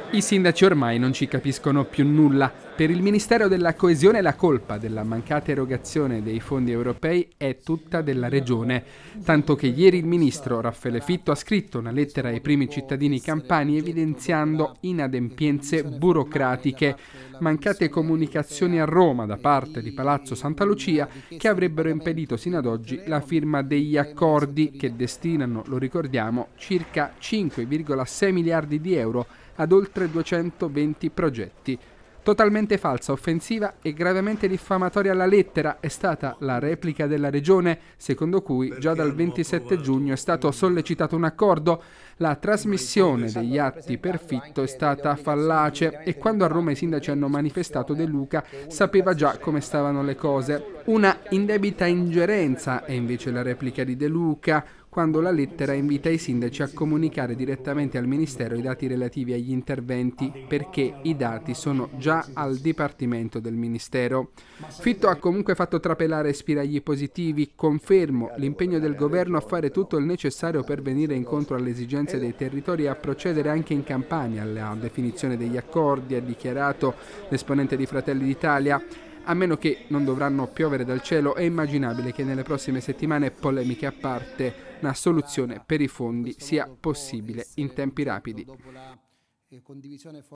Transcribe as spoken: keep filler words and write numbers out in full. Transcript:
I sindaci ormai non ci capiscono più nulla. Per il Ministero della Coesione la colpa della mancata erogazione dei fondi europei è tutta della Regione, tanto che ieri il ministro Raffaele Fitto ha scritto una lettera ai primi cittadini campani evidenziando inadempienze burocratiche, mancate comunicazioni a Roma da parte di Palazzo Santa Lucia che avrebbero impedito sino ad oggi la firma degli accordi che destinano, lo ricordiamo, circa cinque virgola sei miliardi di euro ad oltre duecentoventi progetti. Totalmente falsa, offensiva e gravemente diffamatoria la lettera è stata la replica della Regione, secondo cui già dal ventisette giugno è stato sollecitato un accordo. La trasmissione degli atti per Fitto è stata fallace e quando a Roma i sindaci hanno manifestato De Luca sapeva già come stavano le cose. Una indebita ingerenza è invece la replica di De Luca, quando la lettera invita i sindaci a comunicare direttamente al Ministero i dati relativi agli interventi, perché i dati sono già al Dipartimento del Ministero. Fitto ha comunque fatto trapelare spiragli positivi. Confermo l'impegno del governo a fare tutto il necessario per venire incontro alle esigenze dei territori e a procedere anche in Campania alla definizione degli accordi, ha dichiarato l'esponente di Fratelli d'Italia. A meno che non dovranno piovere dal cielo, è immaginabile che nelle prossime settimane, polemiche a parte, una soluzione per i fondi sia possibile in tempi rapidi.